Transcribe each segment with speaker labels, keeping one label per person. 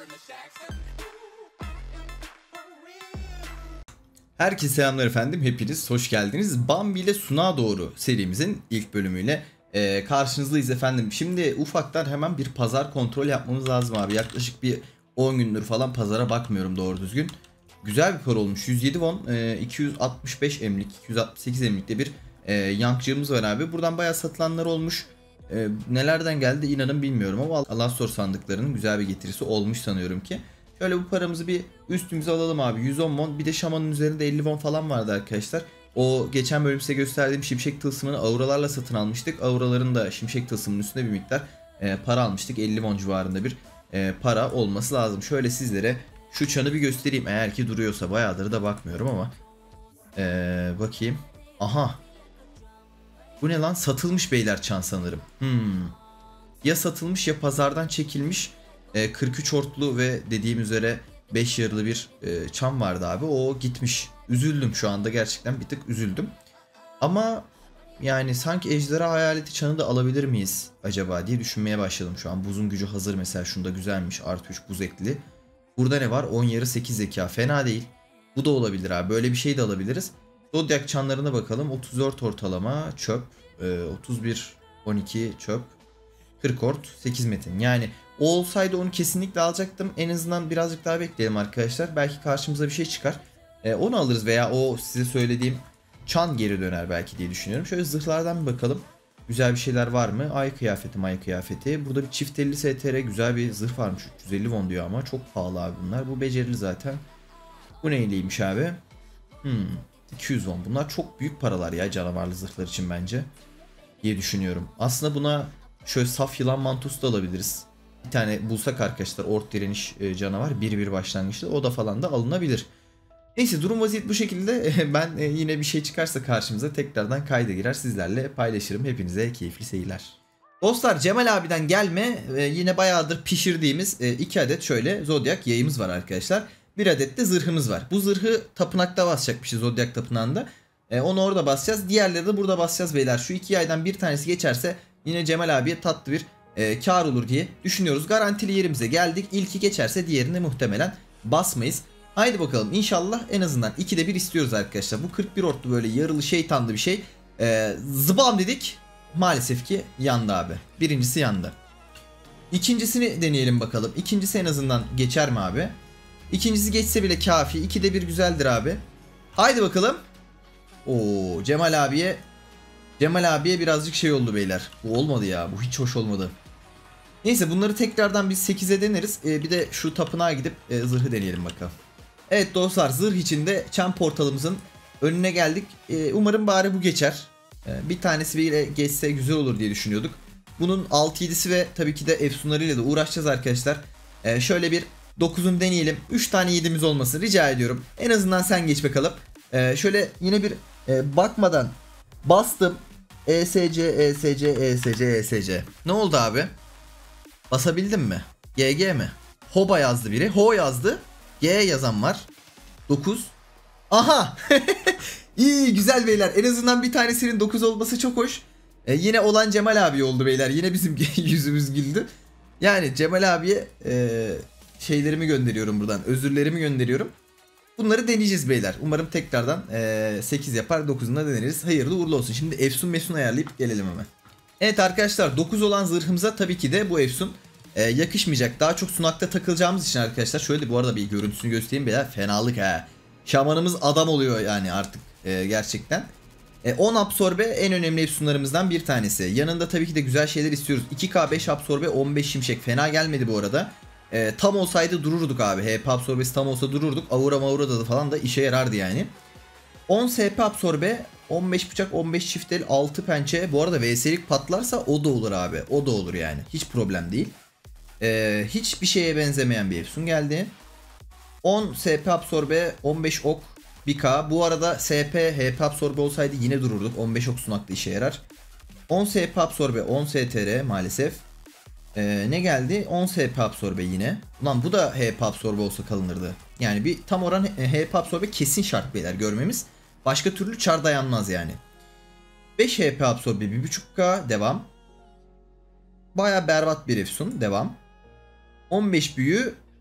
Speaker 1: Herkese selamlar efendim, hepiniz hoş geldiniz. Bambi ile Sunağa Doğru serimizin ilk bölümüyle karşınızdayız efendim. Şimdi ufaktan hemen bir pazar kontrol yapmamız lazım abi. Yaklaşık bir 10 gündür falan pazara bakmıyorum doğru düzgün. Güzel bir para olmuş. 107 won, 265 emlik, 268 emlikte bir yankcığımız var abi. Buradan bayağı satılanlar olmuş. Nelerden geldi inanın bilmiyorum ama Alastor sandıklarının güzel bir getirisi olmuş sanıyorum ki. Şöyle bu paramızı bir üstümüze alalım abi. 110 won. Bir de şamanın üzerinde 50 won falan vardı arkadaşlar. O geçen bölüm size gösterdiğim şimşek tılsımını auralarla satın almıştık. Auraların da şimşek tılsımının üstüne bir miktar para almıştık. 50 won civarında bir para olması lazım. Şöyle sizlere şu çanı bir göstereyim. Eğer ki duruyorsa, bayağıdır da bakmıyorum ama. Bakayım. Aha. Bu ne lan? Satılmış beyler çan sanırım. Ya satılmış ya pazardan çekilmiş. 43 hortlu ve dediğim üzere 5 yarılı bir çam vardı abi. O gitmiş. Üzüldüm şu anda, gerçekten bir tık üzüldüm. Ama yani sanki ejderha hayaleti çanı da alabilir miyiz acaba diye düşünmeye başladım şu an. Buzun gücü hazır mesela, şunda güzelmiş. Artı 3 buz ekli. Burada ne var? 10 yarı 8 zeka, fena değil. Bu da olabilir abi. Böyle bir şey de alabiliriz. Zodiac çanlarına bakalım. 34 ortalama çöp. 31 12 çöp. 40 ort 8 metin. Yani o olsaydı onu kesinlikle alacaktım. En azından birazcık daha bekleyelim arkadaşlar. Belki karşımıza bir şey çıkar. Onu alırız veya o size söylediğim çan geri döner belki diye düşünüyorum. Şöyle zırhlardan bir bakalım. Güzel bir şeyler var mı? Ay kıyafeti, may kıyafeti. Burada bir çift 50 STR güzel bir zırh varmış. 350 won diyor ama çok pahalı abi bunlar. Bu becerili zaten. Bu neyliymiş abi? 200 won. Bunlar çok büyük paralar ya canavarlı zırhlar için bence. Diye düşünüyorum. Aslında buna şöyle saf yılan mantosu da alabiliriz. Bir tane bulsak arkadaşlar ort direniş canavar 1-1 başlangıçta, o da falan da alınabilir. Neyse, durum vaziyet bu şekilde. Ben yine bir şey çıkarsa karşımıza tekrardan kayda girer sizlerle paylaşırım. Hepinize keyifli seyirler. Dostlar, Cemal abiden gelme yine bayağıdır pişirdiğimiz 2 adet şöyle Zodiac yayımız var arkadaşlar. 1 adet de zırhımız var. Bu zırhı tapınakta basacakmışız, Zodiac tapınağında. Onu orada basacağız. Diğerleri de burada basacağız beyler. Şu 2 yaydan bir tanesi geçerse yine Cemal abiye tatlı bir kar olur diye düşünüyoruz. Garantili yerimize geldik. İlki geçerse diğerini muhtemelen basmayız. Haydi bakalım, inşallah en azından 2'de 1 istiyoruz arkadaşlar. Bu 41 ortlu böyle yarılı şeytanlı bir şey. Zıbam dedik. Maalesef ki yandı abi. Birincisi yandı. İkincisini deneyelim bakalım. İkincisi en azından geçer mi abi? İkincisi geçse bile kafi. 2'de 1 güzeldir abi. Haydi bakalım. Oo, Cemal abiye birazcık şey oldu beyler. Bu olmadı ya. Bu hiç hoş olmadı. Neyse, bunları tekrardan biz 8'e deneriz. Bir de şu tapınağa gidip zırhı deneyelim bakalım. Evet dostlar, zırh içinde çan portalımızın önüne geldik. Umarım bari bu geçer. Bir tanesi bile geçse güzel olur diye düşünüyorduk. Bunun 6-7'si ve tabii ki de efsunlarıyla da uğraşacağız arkadaşlar. Şöyle bir 9'un deneyelim. 3 tane 7'miz olmasını rica ediyorum. En azından sen geç bakalım. Şöyle yine bir bakmadan bastım. ESC. Ne oldu abi? Basabildim mi? GG mi? Hoba yazdı biri. Ho yazdı. G yazan var. 9. Aha. İyi, güzel beyler. En azından bir tanesinin 9 olması çok hoş. Yine olan Cemal abi oldu beyler. Yine bizim yüzümüz güldü. Yani Cemal abiye şeylerimi gönderiyorum buradan. Özürlerimi gönderiyorum. Bunları deneyeceğiz beyler. Umarım tekrardan 8 yapar, 9'unu da deneriz. Hayırlı uğurlu olsun. Şimdi efsun mefsun ayarlayıp gelelim hemen. Evet arkadaşlar, 9 olan zırhımıza tabii ki de bu efsun yakışmayacak. Daha çok sunakta takılacağımız için arkadaşlar. Şöyle de bu arada bir görüntüsünü göstereyim beyler. Fenalık ha. Şamanımız adam oluyor yani artık gerçekten. 10 absorbe en önemli efsunlarımızdan bir tanesi. Yanında tabii ki de güzel şeyler istiyoruz. 2K 5 absorbe 15 şimşek. Fena gelmedi bu arada. Tam olsaydı dururduk abi. HP absorbesi tam olsa dururduk. Aura maura da falan da işe yarardı yani. 10 SP absorbe, 15 bıçak, 15 çift el, 6 pençe. Bu arada VS'lik patlarsa o da olur abi. O da olur yani. Hiç problem değil. Hiçbir şeye benzemeyen bir efsun geldi. 10 SP absorbe, 15 ok, 1K. Bu arada SP, HP absorbe olsaydı yine dururduk. 15 ok sunaklı işe yarar. 10 SP absorbe, 10 STR maalesef. Ne geldi? 10 HP absorbe yine. Ulan bu da HP absorbe olsa kalınırdı. Yani bir tam oran HP absorbe kesin şart beyler görmemiz. Başka türlü çar dayanmaz yani. 5 HP absorbe 1.5K devam. Baya berbat bir efsun devam. 15 büyü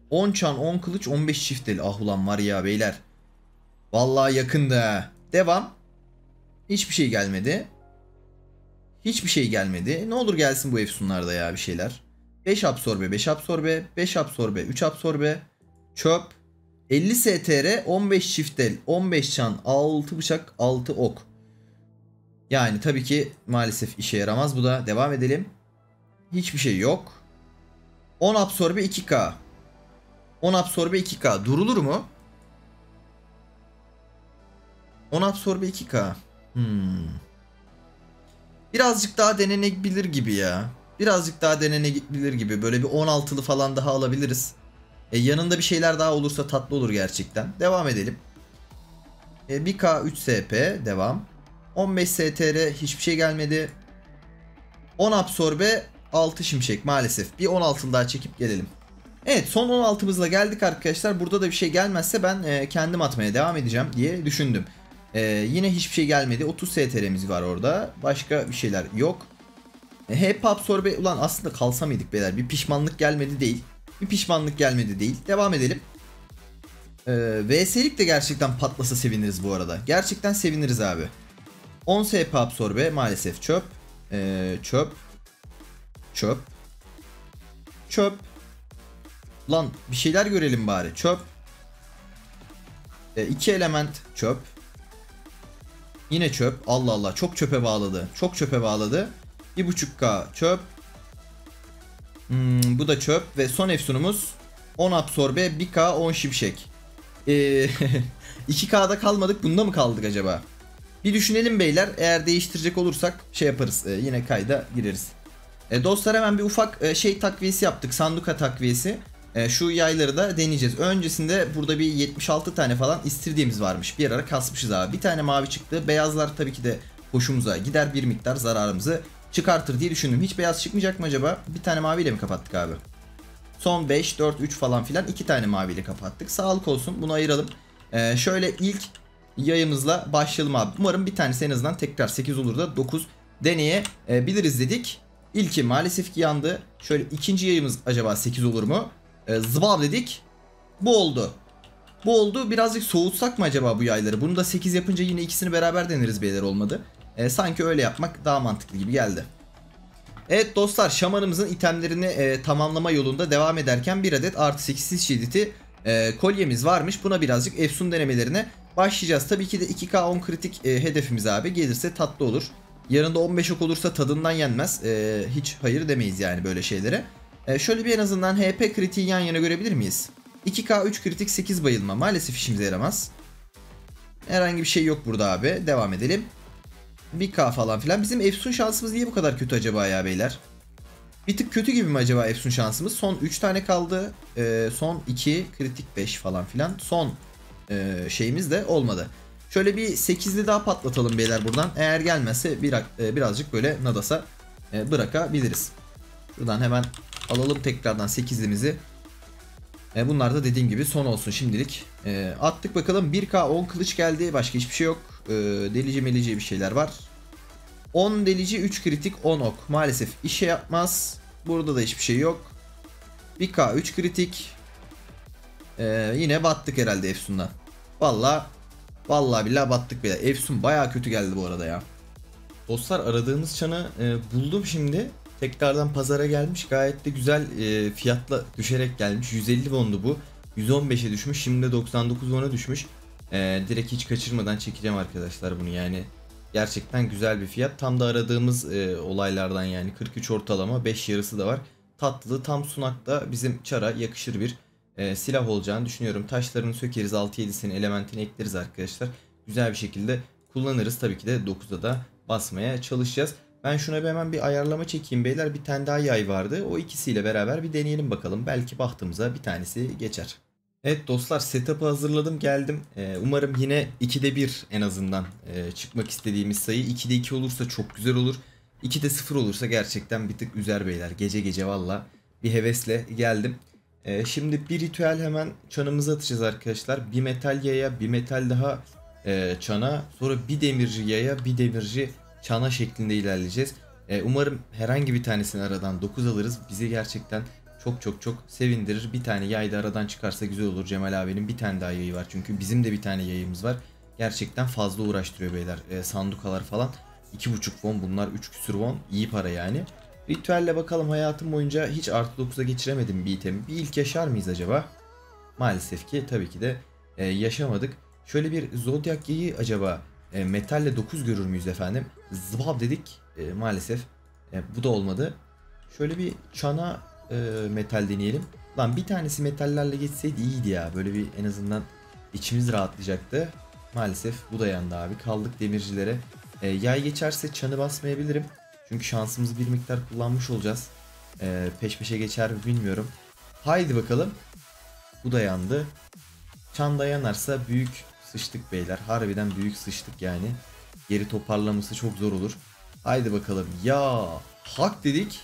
Speaker 1: 10 çan 10 kılıç 15 çift el. Ah ulan var ya beyler. Vallahi yakındı ha. Devam. Hiçbir şey gelmedi. Hiçbir şey gelmedi. Ne olur gelsin bu efsunlarda ya bir şeyler. 5 absorbe, 5 absorbe, 5 absorbe, 3 absorbe. Çöp. 50 STR, 15 çift el, 15 çan, 6 bıçak, 6 ok. Yani tabii ki maalesef işe yaramaz bu da. Devam edelim. Hiçbir şey yok. 10 absorbe 2K. 10 absorbe 2K. Durulur mu? 10 absorbe 2K. Birazcık daha denenebilir gibi ya. Birazcık daha denenebilir gibi. Böyle bir 16'lı falan daha alabiliriz. Yanında bir şeyler daha olursa tatlı olur gerçekten. Devam edelim. 1K 3 SP. Devam. 15 STR hiçbir şey gelmedi. 10 absorbe 6 şimşek maalesef. Bir 16'lı daha çekip gelelim. Evet, son 16'mızla geldik arkadaşlar. Burada da bir şey gelmezse ben kendim atmaya devam edeceğim diye düşündüm. Yine hiçbir şey gelmedi. 30 STR'miz var orada. Başka bir şeyler yok. Hep absorbe. Ulan aslında kalsa mıydık beyler? Bir pişmanlık gelmedi değil. Bir pişmanlık gelmedi değil. Devam edelim. VS'lik de gerçekten patlasa seviniriz bu arada. Gerçekten seviniriz abi. 10 SP absorbe maalesef çöp. Çöp. Çöp. Çöp. Lan bir şeyler görelim bari. Çöp. 2 element çöp. Yine çöp. Allah Allah, çok çöpe bağladı. Çok çöpe bağladı. 1.5K çöp. Bu da çöp. Ve son efsunumuz 10 absorbe 1K 10 şimşek. 2K'da kalmadık. Bunda mı kaldık acaba? Bir düşünelim beyler. Eğer değiştirecek olursak şey yaparız. Yine kayda gireriz. Dostlar hemen bir ufak şey takviyesi yaptık. Sanduka takviyesi. Şu yayları da deneyeceğiz. Öncesinde burada bir 76 tane falan istirdiğimiz varmış. Bir ara kasmışız abi. Bir tane mavi çıktı. Beyazlar tabii ki de hoşumuza gider. Bir miktar zararımızı çıkartır diye düşündüm. Hiç beyaz çıkmayacak mı acaba? Bir tane maviyle mi kapattık abi? Son 5, 4, 3 falan filan 2 tane maviyle kapattık. Sağlık olsun, bunu ayıralım. Şöyle ilk yayımızla başlayalım abi. Umarım bir tanesi en azından tekrar 8 olur da 9 deneyebiliriz dedik. İlki maalesef ki yandı. Şöyle ikinci yayımız acaba 8 olur mu? Zıbab dedik. Bu oldu. Bu oldu. Birazcık soğutsak mı acaba bu yayları? Bunu da 8 yapınca yine ikisini beraber deneriz beyler, olmadı. Sanki öyle yapmak daha mantıklı gibi geldi. Evet dostlar, şamanımızın itemlerini tamamlama yolunda devam ederken bir adet artı 8 şiddeti kolyemiz varmış. Buna birazcık efsun denemelerine başlayacağız. Tabii ki de 2K 10 kritik hedefimiz abi. Gelirse tatlı olur. Yarında 15 ok olursa tadından yenmez. Hiç hayır demeyiz yani böyle şeylere. Şöyle bir en azından HP kritiği yan yana görebilir miyiz? 2K 3 kritik 8 bayılma. Maalesef işimize yaramaz. Herhangi bir şey yok burada abi. Devam edelim. 1K falan filan. Bizim efsun şansımız niye bu kadar kötü acaba ya beyler? Bir tık kötü gibi mi acaba efsun şansımız? Son 3 tane kaldı. Son 2 kritik 5 falan filan. Son şeyimiz de olmadı. Şöyle bir 8'li daha patlatalım beyler buradan. Eğer gelmezse birazcık böyle nadasa bırakabiliriz. Şuradan hemen alalım tekrardan 8'limizi. Bunlar da dediğim gibi son olsun şimdilik. Attık bakalım. 1K 10 kılıç geldi. Başka hiçbir şey yok. Delici melici bir şeyler var. 10 delici 3 kritik 10 ok. Maalesef işe yapmaz. Burada da hiçbir şey yok. 1K 3 kritik. Yine battık herhalde Efsun'dan. Vallahi billahi battık bile. Efsun baya kötü geldi bu arada ya. Dostlar, aradığımız çanı buldum şimdi. Tekrardan pazara gelmiş. Gayet de güzel fiyatla düşerek gelmiş. 150 wondu bu. 115'e düşmüş. Şimdi de 99 won'a düşmüş. Direkt hiç kaçırmadan çekeceğim arkadaşlar bunu yani. Gerçekten güzel bir fiyat. Tam da aradığımız olaylardan yani. 43 ortalama, 5 yarısı da var. Tatlı, tam sunakta bizim çara yakışır bir silah olacağını düşünüyorum. Taşlarını sökeriz, 6-7'sini elementini ekleriz arkadaşlar. Güzel bir şekilde kullanırız. Tabii ki de 9'a da basmaya çalışacağız. Ben şuna bir hemen bir ayarlama çekeyim beyler. Bir tane daha yay vardı. O ikisiyle beraber bir deneyelim bakalım. Belki bahtımıza bir tanesi geçer. Evet dostlar, setup'ı hazırladım, geldim. Umarım yine 2'de 1 en azından çıkmak istediğimiz sayı. 2'de 2 olursa çok güzel olur. 2'de 0 olursa gerçekten bir tık üzer beyler. Gece gece valla bir hevesle geldim. Şimdi bir ritüel hemen çanımıza atacağız arkadaşlar. Bir metal yaya, bir metal daha çana. Sonra bir demirci yaya, bir demirci çana şeklinde ilerleyeceğiz. Umarım herhangi bir tanesini aradan 9 alırız. Bize gerçekten çok çok çok sevindirir. Bir tane yay da aradan çıkarsa güzel olur. Cemal abinin bir tane daha yayı var çünkü bizim de bir tane yayımız var. Gerçekten fazla uğraştırıyor beyler. Sandukalar falan 2,5 won, bunlar 3 küsür won, iyi para yani. Ritüelle bakalım, hayatım boyunca hiç artı 9'a geçiremedim bir itemi. Bir ilk yaşar mıyız acaba? Maalesef ki tabii ki de yaşamadık. Şöyle bir zodyak yayı acaba metalle 9 görür müyüz efendim? Zıbab dedik, maalesef bu da olmadı. Şöyle bir çana metal deneyelim. Lan bir tanesi metallerle geçseydi iyiydi ya. Böyle bir en azından içimiz rahatlayacaktı. Maalesef bu da yandı abi. Kaldık demircilere. Yay geçerse çanı basmayabilirim. Çünkü şansımızı bir miktar kullanmış olacağız. Peş peşe geçer mi bilmiyorum. Haydi bakalım. Bu da yandı. Çan da yanarsa büyük sıçtık beyler. Harbiden büyük sıçtık yani. Geri toparlaması çok zor olur. Haydi bakalım. Ya hak dedik.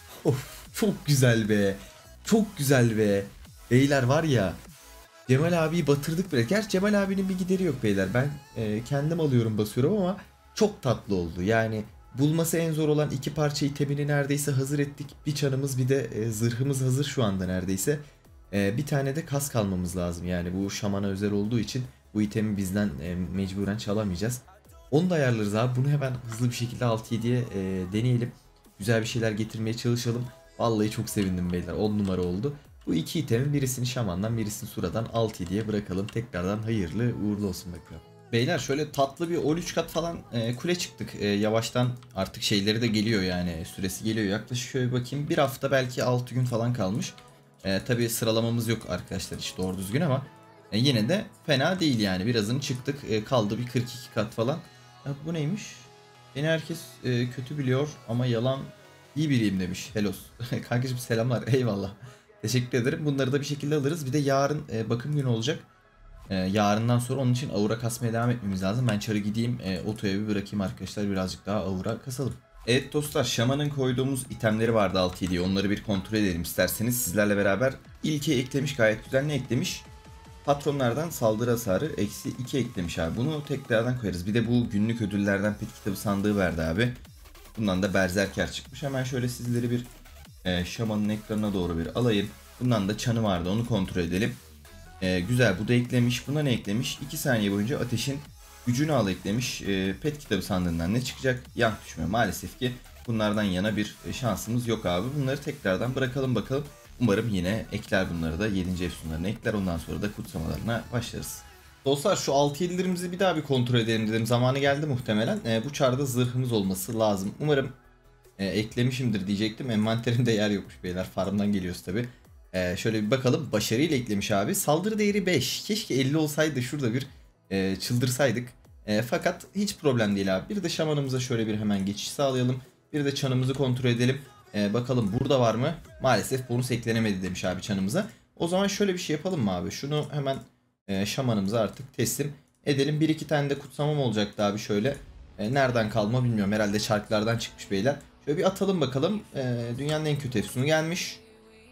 Speaker 1: Of, çok güzel be. Çok güzel be. Beyler var ya. Cemal abiyi batırdık bile. Gerçi Cemal abinin bir gideri yok beyler. Ben kendim alıyorum, basıyorum ama çok tatlı oldu. Yani bulması en zor olan iki parça itemini neredeyse hazır ettik. Bir çanımız bir de zırhımız hazır şu anda neredeyse. Bir tane de kas kalmamız lazım. Yani bu şamana özel olduğu için bu itemi bizden mecburen çalamayacağız. Onu da ayarlarız abi. Bunu hemen hızlı bir şekilde 6-7'ye deneyelim. Güzel bir şeyler getirmeye çalışalım. Vallahi çok sevindim beyler. 10 numara oldu. Bu iki itemin birisini şamandan birisini suradan 6-7'ye bırakalım. Tekrardan hayırlı uğurlu olsun bakalım. Beyler şöyle tatlı bir 13 kat falan kule çıktık. Yavaştan artık şeyleri de geliyor yani, süresi geliyor. Yaklaşık şöyle bakayım, bir hafta belki 6 gün falan kalmış. Tabii sıralamamız yok arkadaşlar hiç doğru düzgün ama yine de fena değil yani. Birazını çıktık. Kaldı bir 42 kat falan. Ya bu neymiş? Beni herkes kötü biliyor ama yalan, iyi biriyim demiş. Hellos. Kankacığım selamlar. Eyvallah. Teşekkür ederim. Bunları da bir şekilde alırız. Bir de yarın bakım günü olacak. Yarından sonra onun için aura kasmaya devam etmemiz lazım. Ben çarı gideyim, otoya bir bırakayım arkadaşlar. Birazcık daha aura kasalım. Evet dostlar, şamanın koyduğumuz itemleri vardı 6-7'ye. Onları bir kontrol edelim isterseniz sizlerle beraber. İlke eklemiş, gayet güzel. Ne eklemiş? Patronlardan saldırı hasarı -2 eklemiş abi. Bunu tekrardan koyarız. Bir de bu günlük ödüllerden pet kitabı sandığı verdi abi. Bundan da berserker çıkmış. Hemen şöyle sizleri bir şamanın ekranına doğru bir alayım. Bundan da çanı vardı, onu kontrol edelim. Güzel, bu da eklemiş. Buna ne eklemiş? 2 saniye boyunca ateşin gücünü al eklemiş. Pet kitabı sandığından ne çıkacak? Yan düşme. Maalesef ki bunlardan yana bir şansımız yok abi. Bunları tekrardan bırakalım bakalım. Umarım yine ekler, bunları da 7. efsunlarına ekler. Ondan sonra da kutsamalarına başlarız. Dostlar şu 6-7'lerimizi bir daha bir kontrol edelim dedim. Zamanı geldi muhtemelen. Bu çarda zırhımız olması lazım. Umarım eklemişimdir diyecektim. Envanterimde yer yokmuş beyler. Farmdan geliyoruz tabi. Şöyle bir bakalım. Başarıyla eklemiş abi. Saldırı değeri 5. Keşke 50 olsaydı şurada bir çıldırsaydık. Fakat hiç problem değil abi. Bir de şamanımıza şöyle bir hemen geçiş sağlayalım. Bir de çanımızı kontrol edelim. Bakalım burada var mı? Maalesef bonus eklenemedi demiş abi çanımıza. O zaman şöyle bir şey yapalım mı abi? Şunu hemen şamanımıza artık teslim edelim. Bir iki tane de kutsamam olacaktı abi şöyle. Nereden kalma bilmiyorum. Herhalde çarklardan çıkmış beyler. Şöyle bir atalım bakalım. Dünyanın en kötü efsunu gelmiş.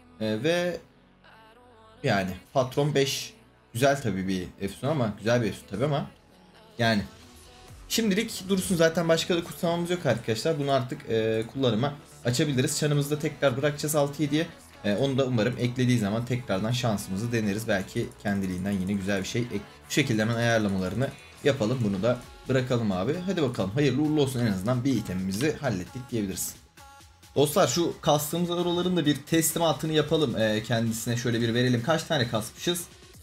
Speaker 1: Ve yani patron 5. Güzel tabii bir efsun, ama güzel bir efsun tabii ama yani şimdilik dursun, zaten başka da kutsamamız yok arkadaşlar. Bunu artık kullanıma açabiliriz. Çanımızı da tekrar bırakacağız 6-7'ye. Onu da umarım eklediği zaman tekrardan şansımızı deneriz. Belki kendiliğinden yine güzel bir şey. Bu şekilde hemen ayarlamalarını yapalım. Bunu da bırakalım abi. Hadi bakalım, hayırlı uğurlu olsun, en azından bir itemimizi hallettik diyebiliriz. Dostlar şu kastığımız euroların da bir teslimatını yapalım. Kendisine şöyle bir verelim. Kaç tane kasmışız?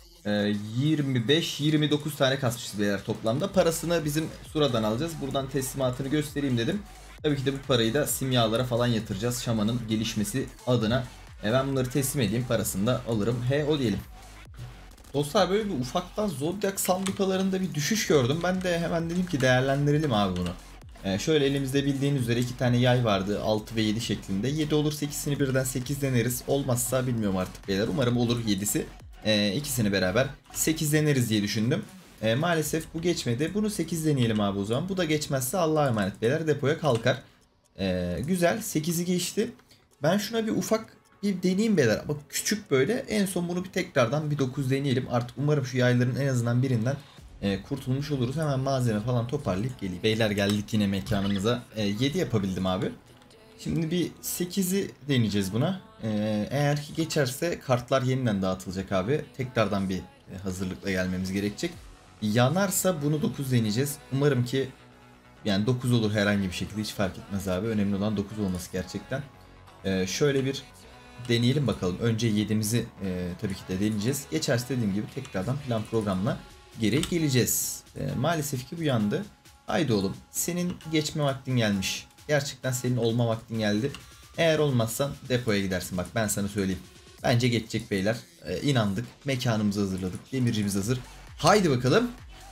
Speaker 1: 25-29 tane kasmışız beyler toplamda. Parasını bizim Sura'dan alacağız. Buradan teslimatını göstereyim dedim. Tabii ki de bu parayı da simyalara falan yatıracağız. Şamanın gelişmesi adına. Ben bunları teslim edeyim. Parasını da alırım. O diyelim. Dostlar böyle bir ufaktan Zodiac sandukalarında bir düşüş gördüm. Ben de hemen dedim ki değerlendirelim abi bunu. Şöyle elimizde bildiğiniz üzere 2 tane yay vardı, 6 ve 7 şeklinde. 7 olursa ikisini birden 8 deneriz. Olmazsa bilmiyorum artık beyler. Umarım olur 7'si. İkisini beraber 8 deneriz diye düşündüm. Maalesef bu geçmedi. Bunu 8 deneyelim abi o zaman. Bu da geçmezse Allah'a emanet beyler, depoya kalkar. Güzel, 8'i geçti. Ben şuna bir ufak bir deneyeyim beyler. Bak küçük böyle. En son bunu bir tekrardan bir 9 deneyelim. Artık umarım şu yayların en azından birinden kurtulmuş oluruz. Hemen malzeme falan toparlayıp geleyim. Beyler geldik yine mekanımıza. 7 yapabildim abi. Şimdi bir 8'i deneyeceğiz buna. Eğer ki geçerse kartlar yeniden dağıtılacak abi. Tekrardan bir hazırlıkla gelmemiz gerekecek. Yanarsa bunu 9 deneyeceğiz. Umarım ki yani 9 olur herhangi bir şekilde, hiç fark etmez abi. Önemli olan 9 olması gerçekten. Şöyle bir deneyelim bakalım. Önce 7'mizi tabii ki de deneyeceğiz. Geçerse dediğim gibi tekrardan plan programla geri geleceğiz. Maalesef ki bu yandı. Haydi oğlum, senin geçme vaktin gelmiş. Gerçekten senin olma vaktin geldi. Eğer olmazsan depoya gidersin, bak ben sana söyleyeyim. Bence geçecek beyler. İnandık. Mekanımızı hazırladık. Demircimiz hazır. Haydi bakalım.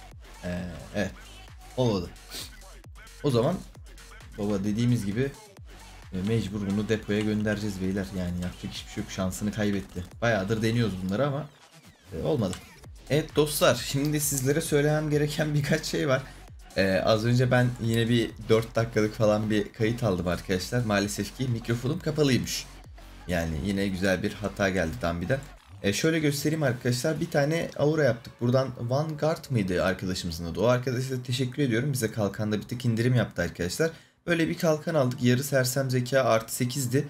Speaker 1: Evet. Olmadı. O zaman baba dediğimiz gibi mecbur bunu depoya göndereceğiz beyler. Yani yapacak hiçbir şey yok. Şansını kaybetti. Bayağıdır deniyoruz bunları ama olmadı. Evet dostlar, şimdi sizlere söylemem gereken birkaç şey var. Az önce ben yine bir 4 dakikalık falan bir kayıt aldım arkadaşlar. Maalesef ki mikrofonum kapalıymış. Yani yine güzel bir hata geldi Dambi'den. Şöyle göstereyim arkadaşlar. Bir tane aura yaptık. Buradan Vanguard mıydı arkadaşımızın adı? O arkadaşa teşekkür ediyorum. Bize kalkanda bir tık indirim yaptı arkadaşlar. Böyle bir kalkan aldık. Yarı sersem zeka artı 8'di.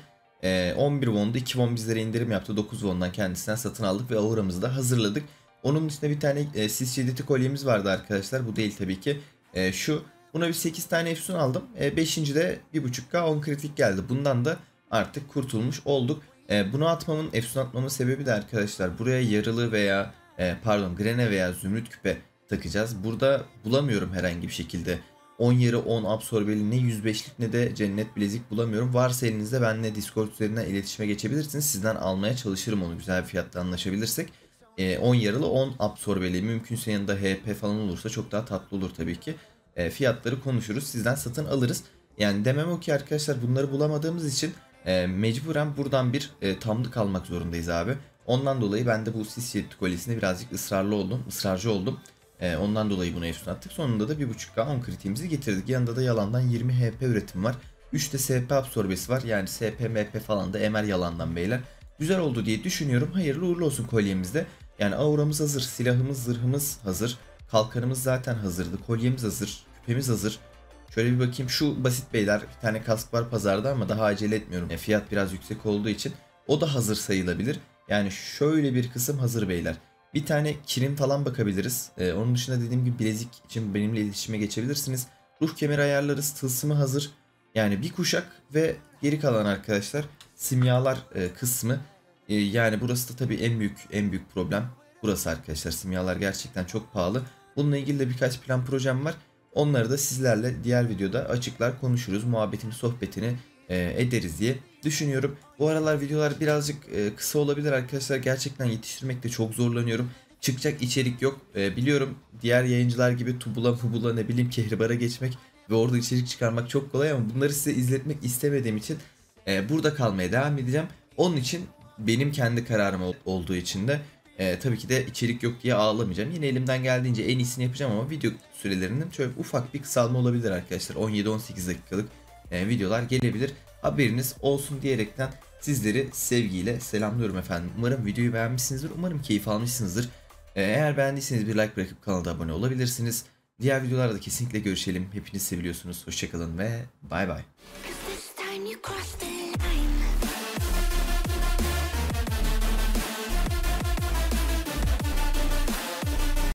Speaker 1: 11 won'du. 2 won bizlere indirim yaptı. 9 won'dan kendisinden satın aldık ve auramızı da hazırladık. onun dışında bir tane sis şiddeti kolyemiz vardı arkadaşlar. Bu değil tabii ki. Şu. Buna bir 8 tane efsun aldım. 5. de 1.5k 10 kritik geldi. Bundan da artık kurtulmuş olduk. Bunu atmamın, efsun atmamın sebebi de arkadaşlar, buraya yarılı veya pardon grene veya zümrüt küpe takacağız. Burada bulamıyorum herhangi bir şekilde. 10 yarı 10 absorbeli ne 105'lik ne de cennet bilezik bulamıyorum. Varsa elinizde benimle Discord üzerinden iletişime geçebilirsiniz. Sizden almaya çalışırım onu, güzel bir fiyatta anlaşabilirsek. 10 yarılı 10 absorbeli, mümkünse yanında HP falan olursa çok daha tatlı olur tabii ki. Fiyatları konuşuruz, sizden satın alırız. Yani demem o ki arkadaşlar, bunları bulamadığımız için mecburen buradan bir tamlık almak zorundayız abi. Ondan dolayı ben de bu sis şerit kolyesinde birazcık ısrarcı oldum. Ondan dolayı buna efsun attık. Sonunda da 1.5k 10 kritiğimizi getirdik. Yanında da yalandan 20 HP üretim var. 3 de SP absorbesi var. Yani SP, MP falan da emer yalandan beyler. Güzel oldu diye düşünüyorum. Hayırlı uğurlu olsun kolyemizde. Yani auramız hazır, silahımız, zırhımız hazır. Kalkanımız zaten hazırdı. Kolyemiz hazır, küpemiz hazır. Şöyle bir bakayım, şu basit beyler, bir tane kask var pazarda ama daha acele etmiyorum. Fiyat biraz yüksek olduğu için o da hazır sayılabilir. Yani şöyle bir kısım hazır beyler. Bir tane kirim falan bakabiliriz. Onun dışında dediğim gibi bilezik için benimle iletişime geçebilirsiniz. Ruh kemeri ayarlarız, tılsımı hazır. Yani bir kuşak ve geri kalan arkadaşlar simyalar kısmı. Yani burası da tabii en büyük problem. Burası arkadaşlar, simyalar gerçekten çok pahalı. Bununla ilgili de birkaç plan projem var. Onları da sizlerle diğer videoda açıklar, konuşuruz, muhabbetini, sohbetini ederiz diye düşünüyorum. Bu aralar videolar birazcık kısa olabilir arkadaşlar. Gerçekten yetiştirmekte çok zorlanıyorum. Çıkacak içerik yok. Biliyorum diğer yayıncılar gibi tubula ne bileyim Kehribar'a geçmek ve orada içerik çıkarmak çok kolay ama bunları size izletmek istemediğim için burada kalmaya devam edeceğim. Onun için benim kendi kararım olduğu için de tabii ki de içerik yok diye ağlamayacağım. Yine elimden geldiğince en iyisini yapacağım ama video sürelerinin şöyle ufak bir kısalma olabilir arkadaşlar. 17-18 dakikalık videolar gelebilir. Haberiniz olsun diyerekten sizleri sevgiyle selamlıyorum efendim. Umarım videoyu beğenmişsinizdir. Umarım keyif almışsınızdır. Eğer beğendiyseniz bir like bırakıp kanala abone olabilirsiniz. Diğer videolarda kesinlikle görüşelim. Hepiniz seviliyorsunuz. Hoşçakalın ve bay bay.